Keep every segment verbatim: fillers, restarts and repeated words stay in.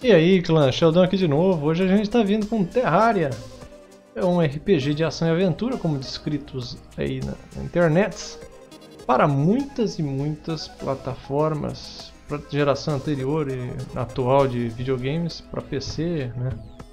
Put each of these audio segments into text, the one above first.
E aí, clã, Sheldon aqui de novo. Hoje a gente tá vindo com Terraria. É um R P G de ação e aventura, como descritos aí na, na internet, para muitas e muitas plataformas, para geração anterior e atual de videogames, para P C, né?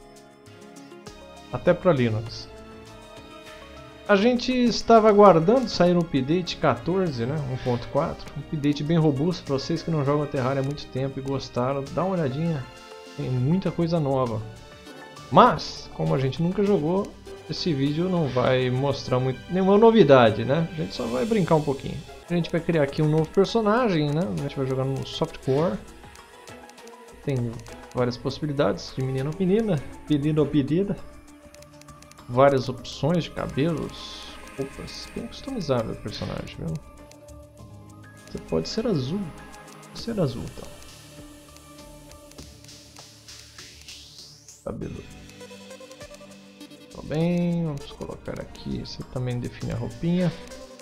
Até para Linux. A gente estava aguardando sair no update quatorze, né, um ponto quatro, um update bem robusto para vocês que não jogam Terraria há muito tempo e gostaram. Dá uma olhadinha, tem muita coisa nova. Mas, como a gente nunca jogou, esse vídeo não vai mostrar muito, nenhuma novidade, né? A gente só vai brincar um pouquinho. A gente vai criar aqui um novo personagem, né? A gente vai jogar no softcore. Tem várias possibilidades, de menino ou menina, pedido ou pedida. Várias opções de cabelos, roupas, bem customizável o personagem, viu? Você pode ser azul, pode ser azul, então. Cabelo. Tá bem, vamos colocar aqui, você também define a roupinha.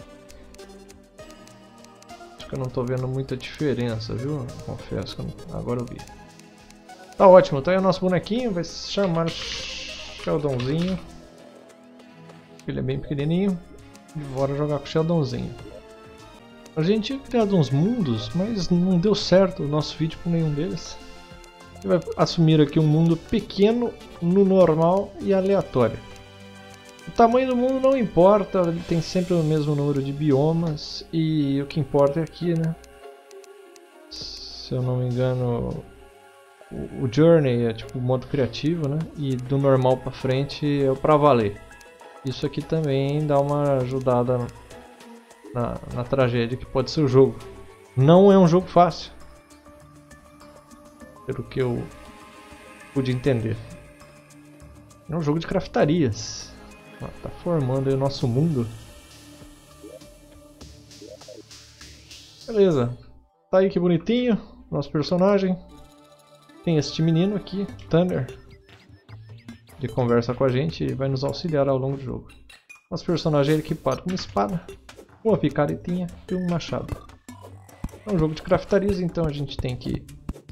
Acho que eu não tô vendo muita diferença, viu? Confesso que eu não... agora eu vi. Tá ótimo, tá aí o nosso bonequinho, vai se chamar Sheldonzinho. Ele é bem pequenininho e bora jogar com o Sheldonzinho. A gente tinha criado uns mundos, mas não deu certo o nosso vídeo com nenhum deles. A gente vai assumir aqui um mundo pequeno, no normal e aleatório. O tamanho do mundo não importa, ele tem sempre o mesmo número de biomas e o que importa é aqui, né? Se eu não me engano, o, o Journey é tipo o modo criativo, né? E do normal pra frente é o pra valer. Isso aqui também dá uma ajudada na, na tragédia que pode ser o jogo. Não é um jogo fácil, pelo que eu pude entender. É um jogo de craftarias. Tá formando aí o nosso mundo. Beleza. Tá aí que bonitinho. Nosso personagem. Tem este menino aqui, Tanner. Ele conversa com a gente e vai nos auxiliar ao longo do jogo. Nosso personagem é equipado com uma espada, uma picaretinha e um machado. É um jogo de craftarias, então a gente tem que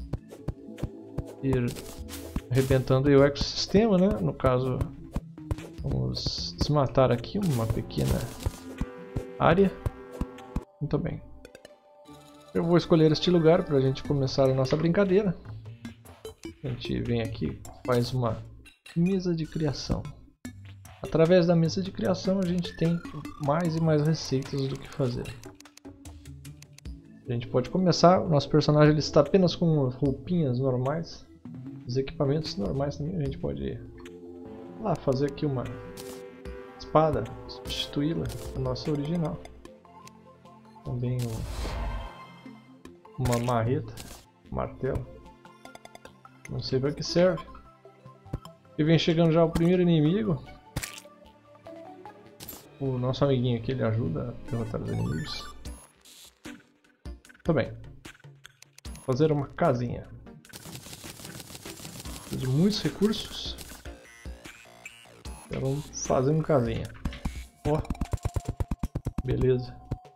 ir arrebentando aí o ecossistema, né? No caso, vamos desmatar aqui uma pequena área. Muito bem. Eu vou escolher este lugar para a gente começar a nossa brincadeira. A gente vem aqui, faz uma mesa de criação. Através da mesa de criação a gente tem mais e mais receitas do que fazer. A gente pode começar, o nosso personagem ele está apenas com roupinhas normais, os equipamentos normais também. A gente pode lá fazer aqui uma espada, substituí-la da nossa original. Também uma marreta, um martelo, não sei para que serve. E vem chegando já o primeiro inimigo. O nosso amiguinho aqui ele ajuda a derrotar os inimigos. Muito bem. Vou fazer uma casinha. Preciso de muitos recursos. Então vamos fazer uma casinha. Ó. Beleza.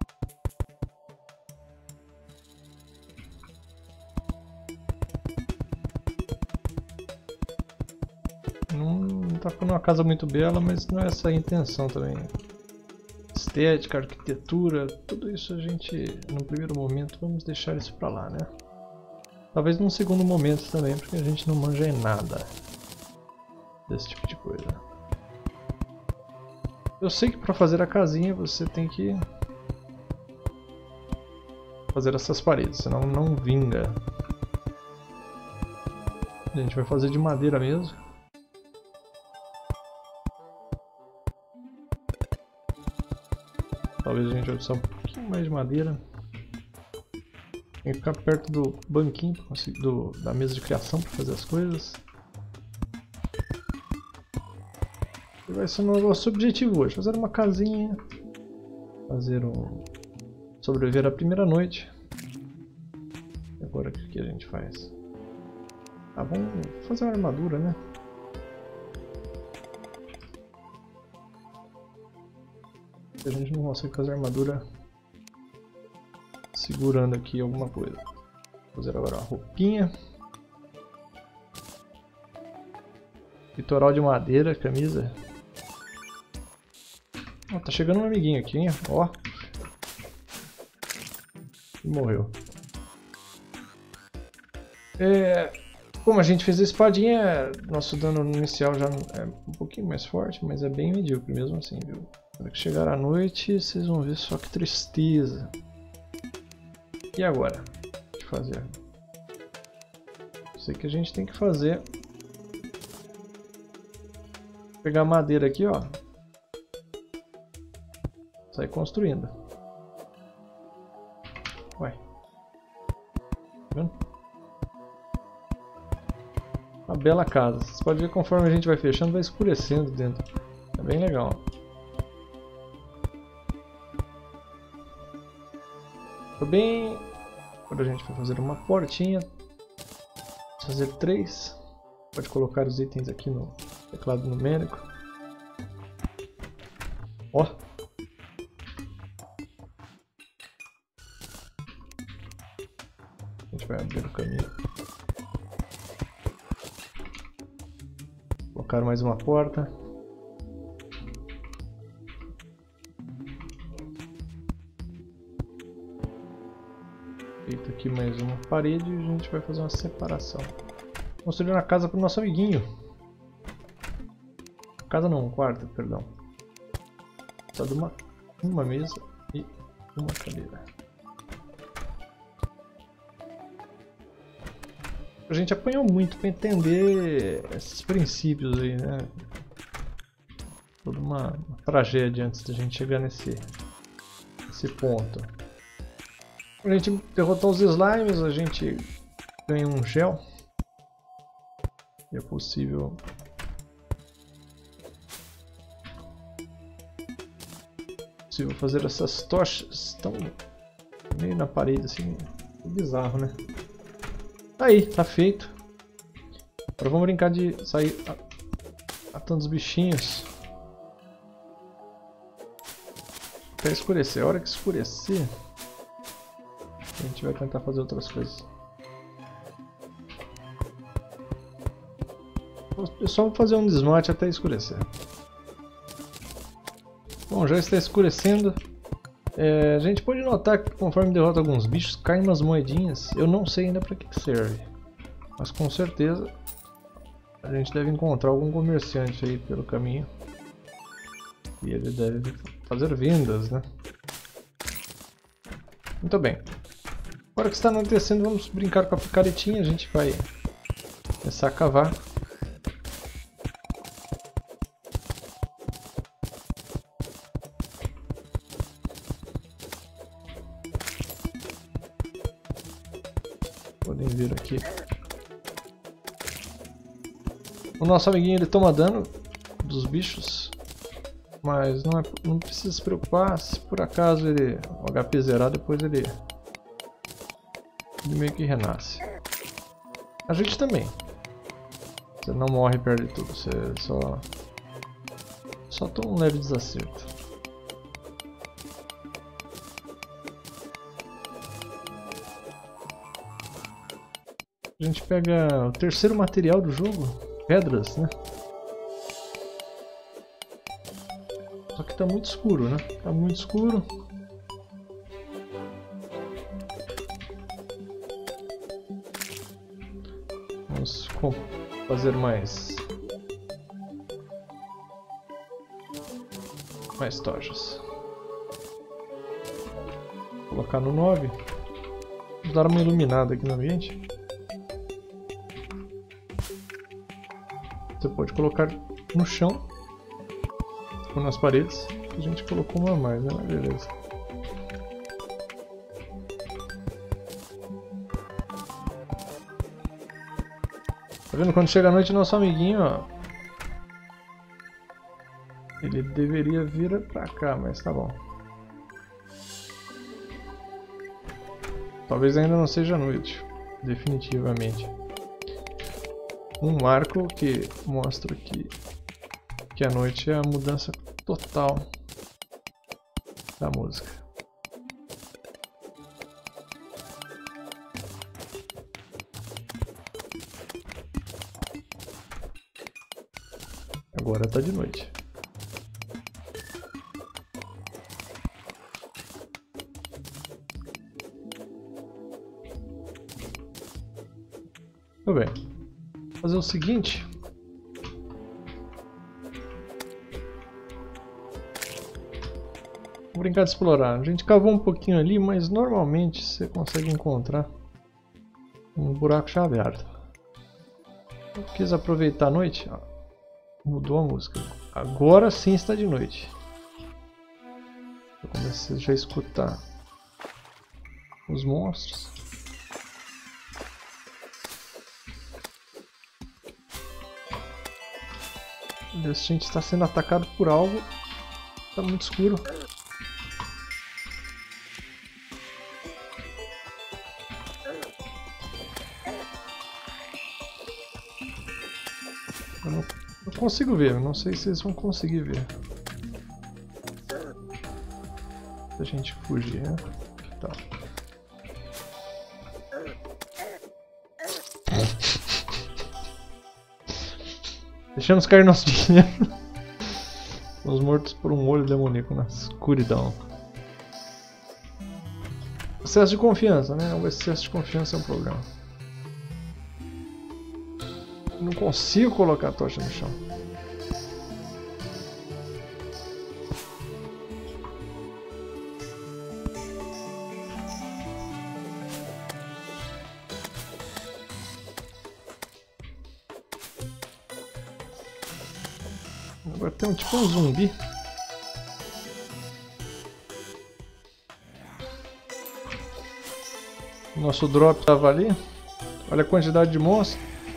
Não tá ficando uma casa muito bela, mas não é essa a intenção também. Estética, arquitetura, tudo isso a gente, no primeiro momento, vamos deixar isso pra lá, né? Talvez num segundo momento também, porque a gente não manja em nada desse tipo de coisa. Eu sei que para fazer a casinha você tem que fazer essas paredes, senão não vinga. A gente vai fazer de madeira mesmo. Talvez a gente vai precisar um pouquinho mais de madeira. Tem que ficar perto do banquinho, do, da mesa de criação para fazer as coisas. E vai ser o nosso objetivo hoje, fazer uma casinha, fazer um... sobreviver a primeira noite. E agora o que a gente faz? Ah, vamos fazer uma armadura, né? A gente não consegue fazer armadura segurando aqui alguma coisa. Vou fazer agora uma roupinha. Litoral de madeira, camisa. Oh, tá chegando um amiguinho aqui, hein? Ó. E morreu. É, como a gente fez a espadinha, nosso dano inicial já é um pouquinho mais forte, mas é bem medíocre mesmo assim, viu? Quando que chegar a noite, vocês vão ver só que tristeza. E agora? O que fazer? Sei que a gente tem que fazer. Pegar madeira aqui, ó. Sair construindo. Ué. Tá vendo? Uma bela casa. Vocês podem ver que conforme a gente vai fechando, vai escurecendo dentro. É bem legal. Tô bem. Agora a gente vai fazer uma portinha. Vamos fazer três. Pode colocar os itens aqui no teclado numérico. Ó. A gente vai abrir o caminho. Colocar mais uma porta. Feito aqui mais uma parede e a gente vai fazer uma separação. Construir uma casa para o nosso amiguinho. Casa não, um quarto, perdão. Só de uma, uma mesa e uma cadeira. A gente apanhou muito para entender esses princípios aí, né? Toda uma, uma tragédia antes da gente chegar nesse, nesse ponto. Quando a gente derrotar os slimes, a gente ganha um gel. E é possível possível fazer essas tochas tão meio na parede assim, bizarro, né? Tá aí, tá feito. Agora vamos brincar de sair matando os bichinhos até escurecer. A hora que escurecer, a gente vai tentar fazer outras coisas. É só fazer um desmate até escurecer. Bom, já está escurecendo. É, a gente pode notar que conforme derrota alguns bichos, caem umas moedinhas. Eu não sei ainda para que serve, mas com certeza a gente deve encontrar algum comerciante aí pelo caminho. E ele deve fazer vendas, né? Muito bem. Agora que está anoitecendo, vamos brincar com a picaretinha. A gente vai começar a cavar. Podem vir aqui. O nosso amiguinho ele toma dano dos bichos, mas não, é, não precisa se preocupar. Se por acaso ele o H P zerar, depois ele, ele meio que renasce. A gente também. Você não morre e perde tudo, você só só toma um leve desacerto. A gente pega o terceiro material do jogo, pedras, né? Só que tá muito escuro, né? Tá muito escuro. Vamos fazer mais mais tochas. Vou colocar no nove. Vamos dar uma iluminada aqui no ambiente. Você pode colocar no chão ou nas paredes. A gente colocou uma a mais, né? Mas beleza. Tá vendo? Quando chega a noite, nosso amiguinho, ó, ele deveria vir pra cá, mas tá bom. Talvez ainda não seja noite, definitivamente. Um marco que mostra que, que a noite é a mudança total da música. Agora tá de noite. Tudo bem. Vou fazer o seguinte. Vou brincar de explorar. A gente cavou um pouquinho ali, mas normalmente você consegue encontrar um buraco chaveado. Eu quis aproveitar a noite. Ó, mudou a música. Agora sim está de noite. Eu comecei já a escutar os monstros. A gente está sendo atacado por algo. Está muito escuro. Eu não, não consigo ver, não sei se vocês vão conseguir ver. Se a gente fugir, né? Tá. Deixamos cair nosso dinheiro. Fomos mortos por um olho demoníaco na escuridão. Excesso de confiança, né? O excesso de confiança é um problema. Não consigo colocar a tocha no chão. Agora tem um tipo um zumbi. Nosso drop estava ali. Olha a quantidade de monstros.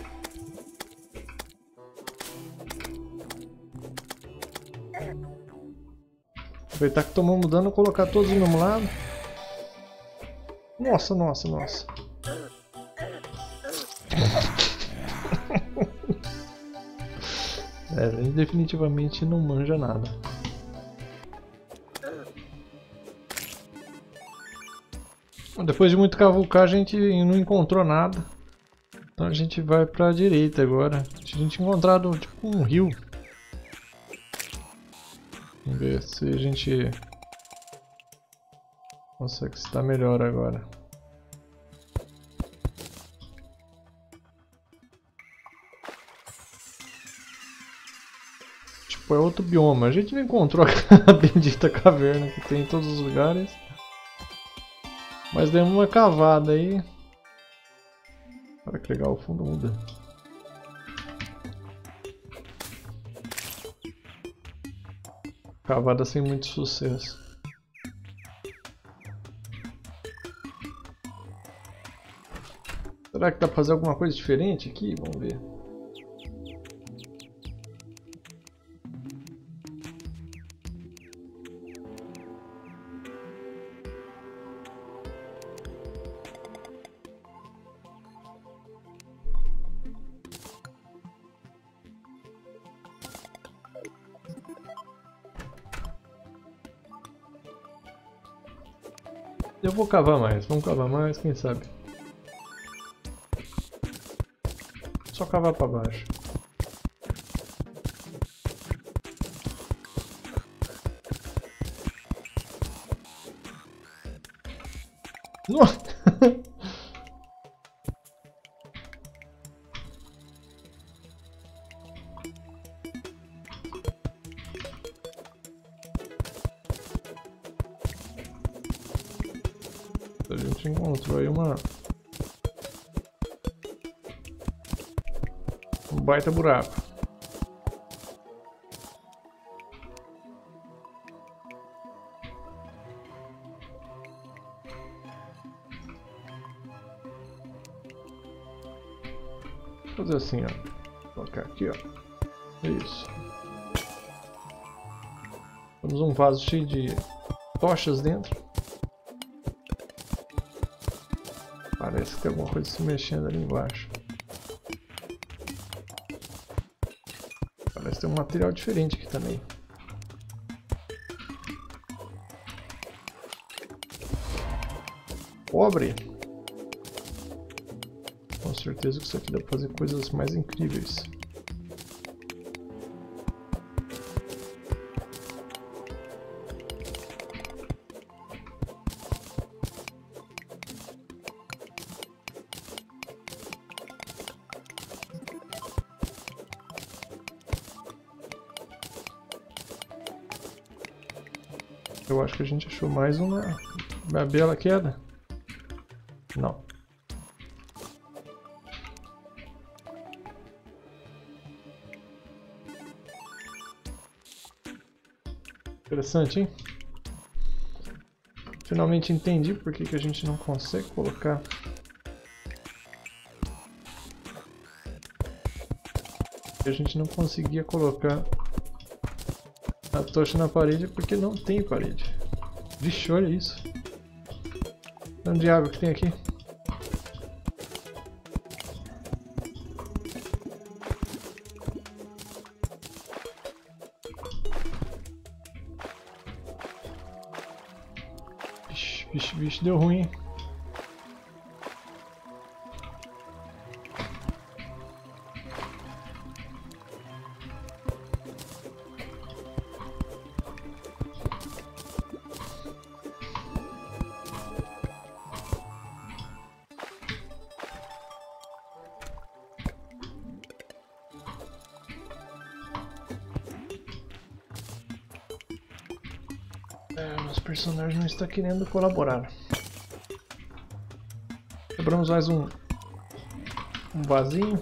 Aproveitar que tomamos dano, colocar todos no mesmo lado. Nossa, nossa, nossa. É, ele definitivamente não manja nada. Depois de muito cavucar, a gente não encontrou nada. Então a gente vai pra direita agora. A gente encontrado tipo um rio. Vamos ver se a gente consegue estar melhor agora. Tipo, é outro bioma. A gente não encontrou a bendita caverna que tem em todos os lugares. Mas demos uma cavada aí. Olha que legal, o fundo muda. Cavada sem muito sucesso. Será que dá pra fazer alguma coisa diferente aqui? Vamos ver. Eu vou cavar mais, vamos cavar mais, quem sabe. Só cavar pra baixo. Nossa! A gente encontrou aí uma... um baita buraco. Vou fazer assim, ó. Colocar aqui, ó. Isso. Temos um vaso cheio de tochas dentro. Parece que tem alguma coisa se mexendo ali embaixo. Parece ter um material diferente aqui também. Cobre! Com certeza que isso aqui dá pra fazer coisas mais incríveis. Eu acho que a gente achou mais uma, uma bela queda. Não. Interessante, hein? Finalmente entendi por que, que a gente não consegue colocar a gente não conseguia colocar a tocha na parede porque não tem parede. Vixe, olha isso. Tanto de água que tem aqui. Vixe, vixe, vixe, deu ruim, hein? É, nosso personagem não está querendo colaborar. Quebramos mais um, um vasinho.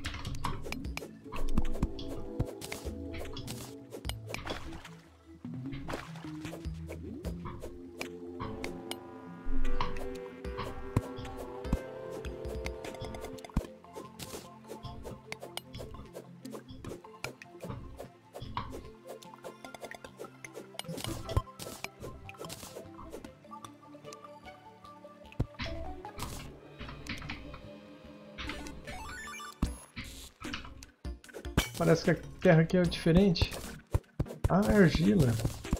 Parece que a terra aqui é diferente. Ah, argila.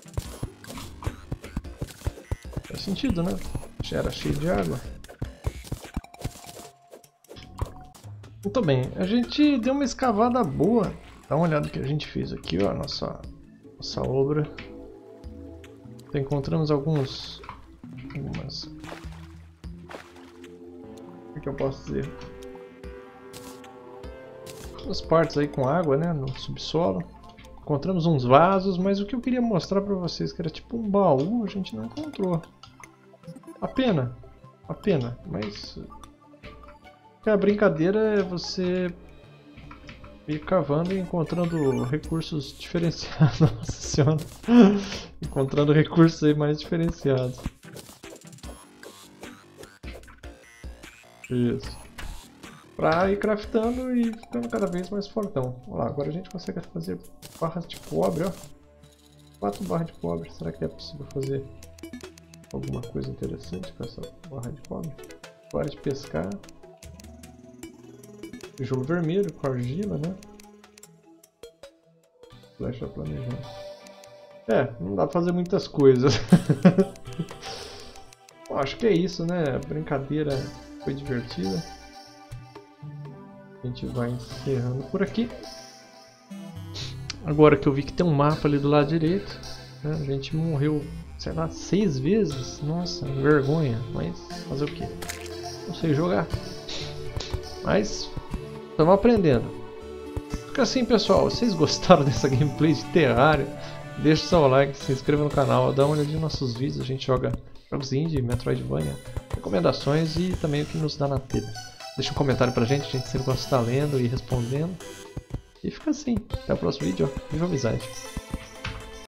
Faz sentido, né? Já era cheio de água. Muito bem, a gente deu uma escavada boa. Dá uma olhada no que a gente fez aqui, ó, nossa, nossa obra. Então, encontramos alguns... algumas... O que eu posso dizer? As partes aí com água, né, no subsolo. Encontramos uns vasos, mas o que eu queria mostrar pra vocês, que era tipo um baú, a gente não encontrou. A pena, a pena, mas a brincadeira é você ir cavando e encontrando recursos diferenciados. Nossa senhora, encontrando recursos aí mais diferenciados. Isso. Pra ir craftando e ficando cada vez mais fortão. Olha lá, agora a gente consegue fazer barras de cobre, ó. Quatro barras de cobre. Será que é possível fazer alguma coisa interessante com essa barra de cobre? Barra de pescar. Tijolo vermelho com argila, né? Flecha planejando. É, não dá pra fazer muitas coisas. Bom, acho que é isso, né? A brincadeira foi divertida. A gente vai encerrando por aqui. Agora que eu vi que tem um mapa ali do lado direito, né? A gente morreu, sei lá, seis vezes. Nossa, vergonha. Mas fazer o que? Não sei jogar. Mas estamos aprendendo. Fica assim, pessoal. Vocês gostaram dessa gameplay de Terraria? Deixa o seu like, se inscreva no canal, dá uma olhadinha nos nossos vídeos. A gente joga jogos indie, Metroidvania, recomendações e também o que nos dá na telha. Deixa um comentário pra gente, a gente sempre gosta de estar lendo e respondendo. E fica assim. Até o próximo vídeo. Viva a amizade!